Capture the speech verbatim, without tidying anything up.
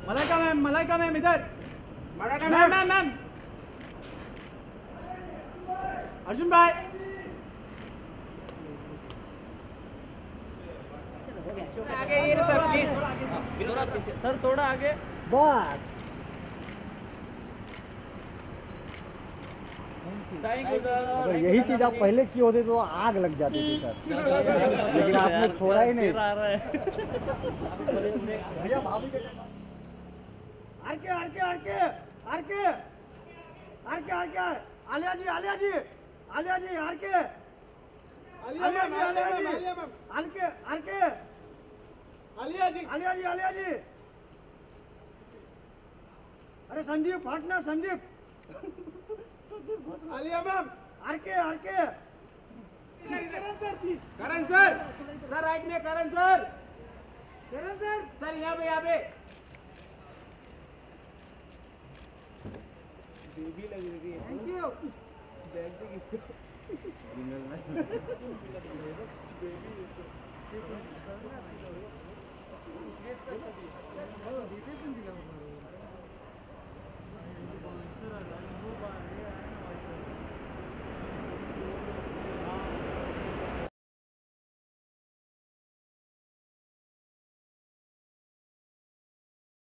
Malaika ma'am, Malaika ma'am इधर। Malaika ma'am ma'am ma'am. Arjun भाई। आगे ये सर प्लीज। सर थोड़ा आगे। बस थैंक यू सर। अगर यही चीज आप पहले की होते तो आग लग जाती थी सर, लेकिन आपने छोड़ा ही नहीं। भैया भाभी के R K R K R K R K R K R K Alia ji Alia ji Alia ji R K Alia ji Alia ji R K R K Alia ji Alia ji Alia जी। अरे संदीप हटना Sandeep. Alia ma'am R K R K. Karan sir please. Karan sir sir right में Karan sir. Karan sir sir यहाँ पे यहाँ पे। Baby लग रही है। Thank you. बैग पे किसको? जिंगल में। बेबी उस गेट पे सभी। दीदी पिन दिला